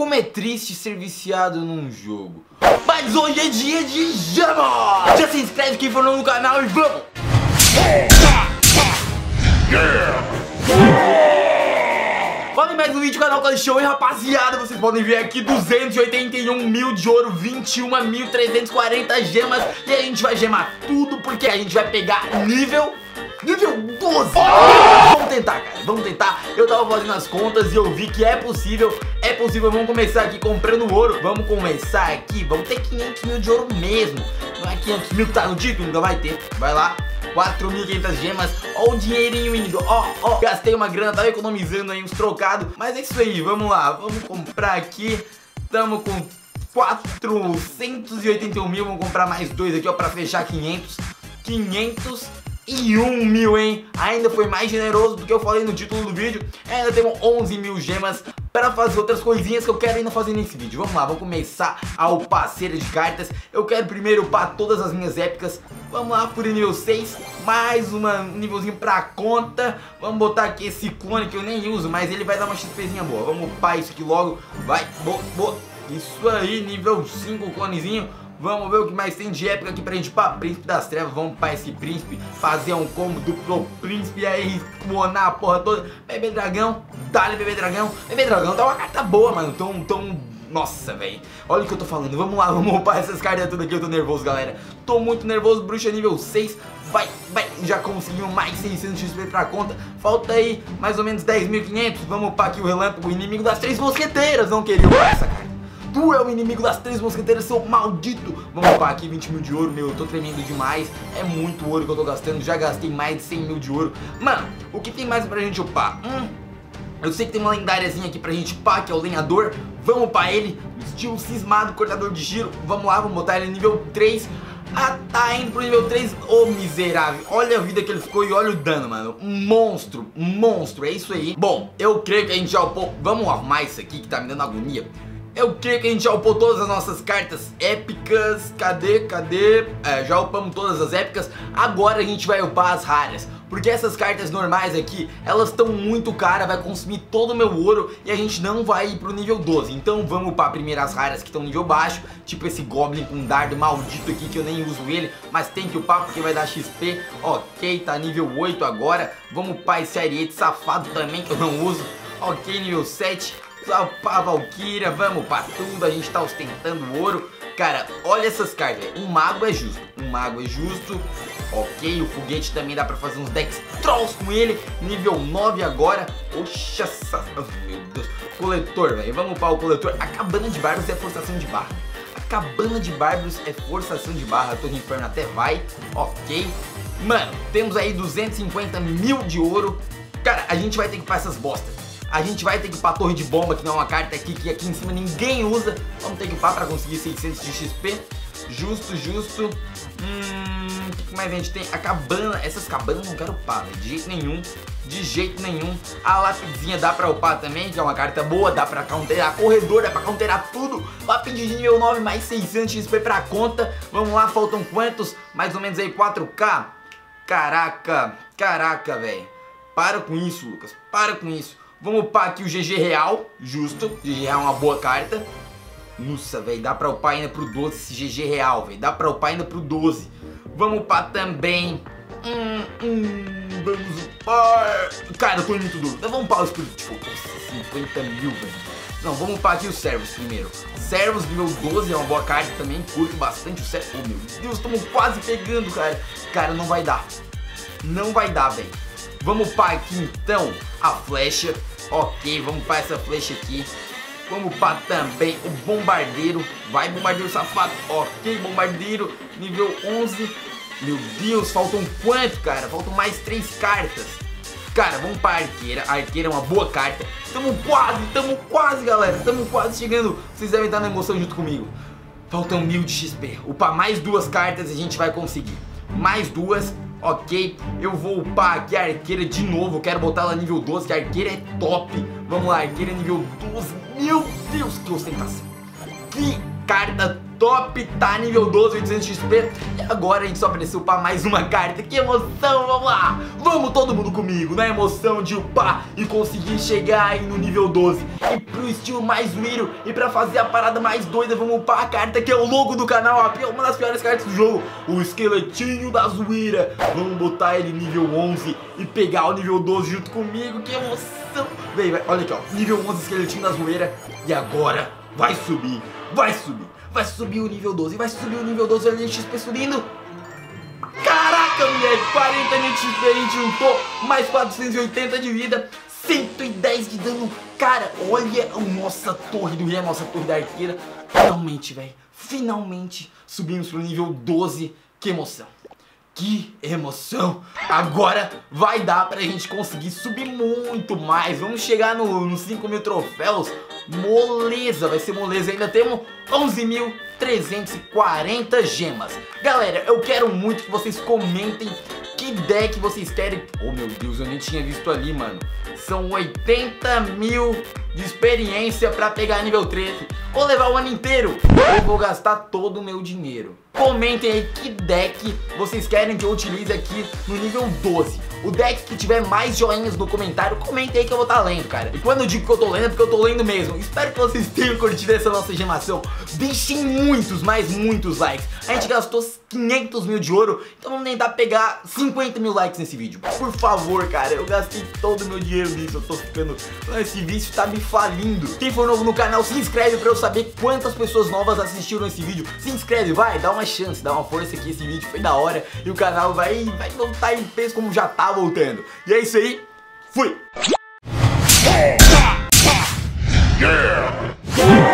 Como é triste ser viciado num jogo. Mas hoje é dia de Jama! Já se inscreve quem for novo no canal e vamos! Fala em mais um vídeo do canal Clash Show e rapaziada, vocês podem ver aqui 281 mil de ouro, 21.340 gemas. E a gente vai gemar tudo porque a gente vai pegar nível 12. Vamos tentar, cara, vamos tentar. Eu tava fazendo as contas e eu vi que é possível. Vamos começar aqui comprando ouro. Vamos começar aqui, vamos ter 500 mil de ouro mesmo. Não é 500 mil que tá no título, ainda vai ter. Vai lá, 4.500 gemas. Ó o dinheirinho indo, ó. Gastei uma grana, tava economizando aí uns trocados. Mas é isso aí, vamos lá, vamos comprar aqui. Tamo com 481 mil, vamos comprar mais dois aqui, ó, pra fechar 501 mil, hein? Ainda foi mais generoso do que eu falei no título do vídeo. Ainda temos 11 mil gemas para fazer outras coisinhas que eu quero ainda fazer nesse vídeo. Vamos lá, vamos começar a upar a cera de cartas. Eu quero primeiro upar todas as minhas épicas. Vamos lá, por nível 6, mais um nívelzinho pra conta. Vamos botar aqui esse clone que eu nem uso, mas ele vai dar uma XPzinha boa. Vamos upar isso aqui logo. Vai, boa. Isso aí, nível 5 clonezinho. Vamos ver o que mais tem de épica aqui pra gente upar. Príncipe das Trevas, vamos upar esse príncipe. Fazer um combo duplo príncipe aí, spawnar a porra toda. Bebê dragão, dá-lhe bebê dragão. Bebê dragão tá uma carta boa, mano. Nossa, velho. Olha o que eu tô falando. Vamos lá, vamos upar essas cartas tudo aqui. Eu tô nervoso, galera. Tô muito nervoso. Bruxa nível 6. Vai. Já conseguimos mais 600 XP pra conta. Falta aí mais ou menos 10.500. Vamos upar aqui o relâmpago, o inimigo das 3 mosqueteiras. Não queria upar essa carta. Tu é o inimigo das 3 mosqueteiras, seu maldito. Vamos upar aqui 20 mil de ouro, meu, eu tô tremendo demais. É muito ouro que eu tô gastando, já gastei mais de 100 mil de ouro. Mano, o que tem mais pra gente upar? Eu sei que tem uma lendáriazinha aqui pra gente upar, que é o lenhador. Vamos upar ele, estilo cismado, cortador de giro. Vamos lá, vamos botar ele nível 3. Ah, tá indo pro nível 3, ô miserável. Olha a vida que ele ficou e olha o dano, mano. Monstro, é isso aí. Bom, eu creio que a gente já upou. Vamos arrumar isso aqui que tá me dando agonia. Eu creio que a gente já upou todas as nossas cartas épicas. Cadê? Já upamos todas as épicas. Agora a gente vai upar as raras, porque essas cartas normais aqui, elas estão muito caras, vai consumir todo o meu ouro e a gente não vai ir pro nível 12. Então vamos upar primeiro as raras que estão nível baixo, tipo esse Goblin com dardo maldito aqui que eu nem uso ele, mas tem que upar porque vai dar XP. Ok, tá nível 8 agora. Vamos upar esse Ariete safado também que eu não uso. Ok, nível 7. Upar a Valkyria, vamos upar tudo, a gente tá ostentando o ouro. Cara, olha essas cartas, um mago é justo. Ok, o foguete também dá pra fazer uns decks trolls com ele. Nível 9 agora. Oxa, meu Deus. Coletor, velho, vamos upar o coletor. A cabana de bárbaros é forçação de barra. A torre inferno até vai. Ok. Mano, temos aí 250 mil de ouro. Cara, a gente vai ter que upar essas bostas. A gente vai ter que upar a torre de bomba, que não é uma carta aqui, que aqui em cima ninguém usa. Vamos ter que upar pra conseguir 600 de XP. Justo. O que mais a gente tem? A cabana. Essas cabanas eu não quero upar, véio, de jeito nenhum. A lapidezinha dá pra upar também, que é uma carta boa. Dá pra counterar corredor, dá pra counterar tudo. Lápide de nível 9, mais 600 XP pra conta. Vamos lá, faltam quantos? Mais ou menos aí 4K. Caraca, velho. Para com isso, Lucas, para com isso. Vamos upar aqui o GG Real, justo. GG Real é uma boa carta. Nossa, velho, dá pra upar ainda pro 12 esse GG Real, velho. Dá pra upar ainda pro 12. Vamos upar também. Vamos upar. Cara, eu tô indo muito duro. Vamos upar o Espírito de Fogo. 50 mil, velho. Não, vamos upar aqui os Servos primeiro. Servos nível 12 é uma boa carta também. Curto bastante o Servos. Oh, meu Deus, estamos quase pegando, cara. Cara, não vai dar. Não vai dar, velho. Vamos upar aqui então a flecha. Ok, vamos upar essa flecha aqui. Vamos upar também o bombardeiro. Vai, bombardeiro safado. Ok, bombardeiro nível 11. Meu Deus, faltam quanto, cara? Faltam mais 3 cartas. Cara, vamos upar a arqueira. A arqueira é uma boa carta. Tamo quase, galera. Estamos quase chegando. Vocês devem estar na emoção junto comigo. Faltam 1000 de XP. Upar mais 2 cartas e a gente vai conseguir. Mais 2. Ok, eu vou upar aqui a arqueira de novo. Quero botar ela nível 12, que a arqueira é top. Vamos lá, arqueira nível 12. Meu Deus, que ostentação. Que carta top, tá nível 12, 800 XP. E agora a gente só precisa upar mais uma carta. Que emoção, vamos lá. Vamos todo mundo comigo, na emoção de upar e conseguir chegar aí no nível 12. E pro estilo mais zoeiro e pra fazer a parada mais doida, vamos upar a carta que é o logo do canal, uma das piores cartas do jogo, o esqueletinho da zoeira. Vamos botar ele nível 11 e pegar o nível 12 junto comigo. Que emoção. Vem, olha aqui, ó, nível 11 esqueletinho da zoeira. E agora vai subir, vai subir. Vai subir o nível 12, vai subir o nível 12, olha o XP subindo. Caraca, moleque, 40 mil XP, a gente juntou, mais 480 de vida, 110 de dano. Cara, olha a nossa torre do rei, a nossa torre da arqueira. Finalmente, velho, finalmente subimos pro nível 12, que emoção. Que emoção! Agora vai dar pra gente conseguir subir muito mais. Vamos chegar nos 5.000 troféus. Moleza, vai ser moleza. Ainda temos 11.340 gemas. Galera, eu quero muito que vocês comentem que deck vocês querem. Oh meu Deus, eu nem tinha visto ali, mano. São 80 mil de experiência pra pegar nível 13. Vou levar o ano inteiro. Eu vou gastar todo o meu dinheiro. Comentem aí que deck vocês querem que eu utilize aqui no nível 12. O deck que tiver mais joinhas no comentário, comentem aí que eu vou estar lendo, cara. E quando eu digo que eu tô lendo é porque eu tô lendo mesmo. Espero que vocês tenham curtido essa nossa gemação. Deixem muitos, mas muitos likes. A gente gastou 500 mil de ouro, então vamos tentar pegar 50 mil likes nesse vídeo. Por favor, cara, eu gastei todo o meu dinheiro nisso. Eu tô ficando... Esse vídeo tá me falindo. Quem for novo no canal, se inscreve pra eu saber quantas pessoas novas assistiram esse vídeo. Se inscreve, vai, dá uma chance, dá uma força aqui. Esse vídeo foi da hora e o canal vai voltar em peso como já tá voltando. E é isso aí, fui! Yeah!